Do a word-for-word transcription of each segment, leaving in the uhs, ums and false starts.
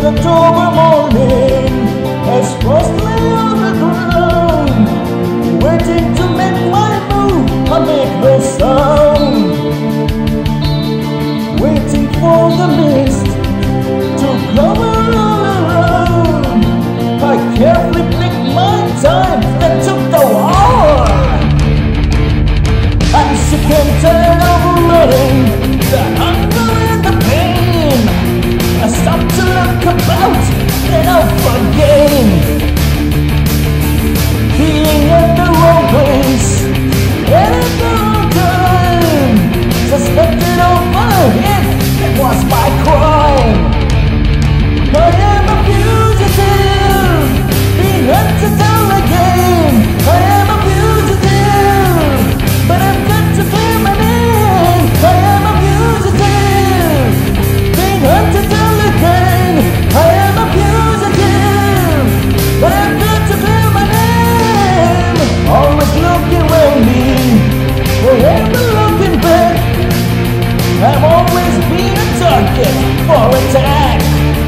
October morning, as frost lay on the ground, waiting to make my move and make the sound, waiting for the mist to cover all around. I carefully picked my time and took the war, and sick and tired of running, the hunger and the pain, I stopped to look about and out for gain. Being at the wrong place and at the wrong time, suspected of murder, it was my crime. I am a fugitive, being hunted down again. I am a fugitive, but I've got to clear my name. I am a fugitive, being hunted down again. I am a fugitive, but I've got to clear my name. Always looking around me, forever looking back. I've always been a target for attack.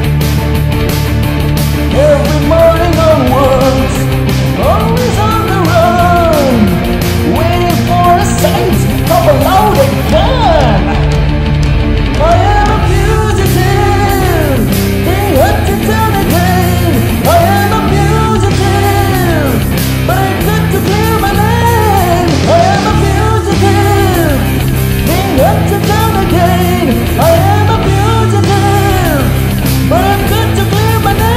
Every morning onwards, always on the run, waiting for a sight of a loaded gun. I am a fugitive, being hunted down again. I am a fugitive, but I've got to clear my name. I am a fugitive, being hunted down again. I am a fugitive, but I've got to clear my name.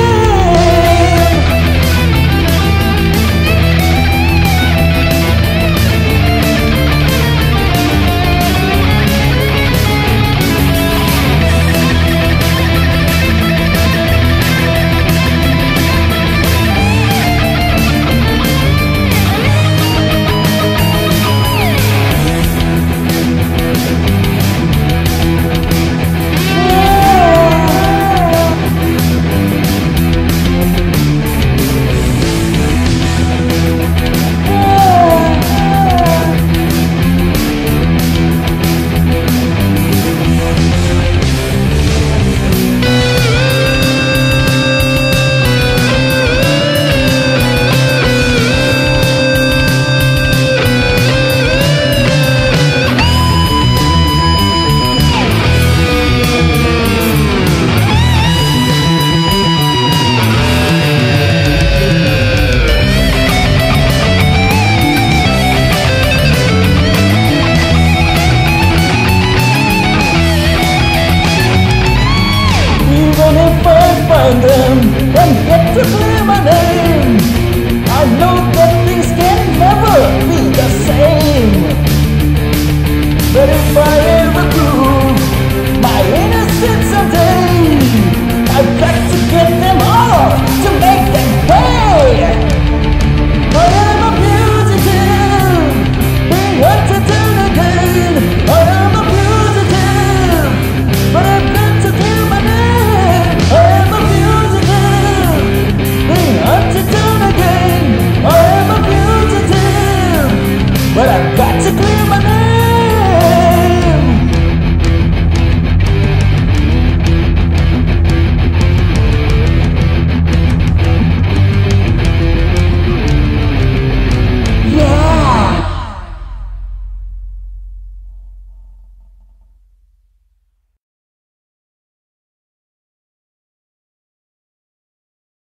Find them and get to clear my name. I know that things can never be the same, but if I am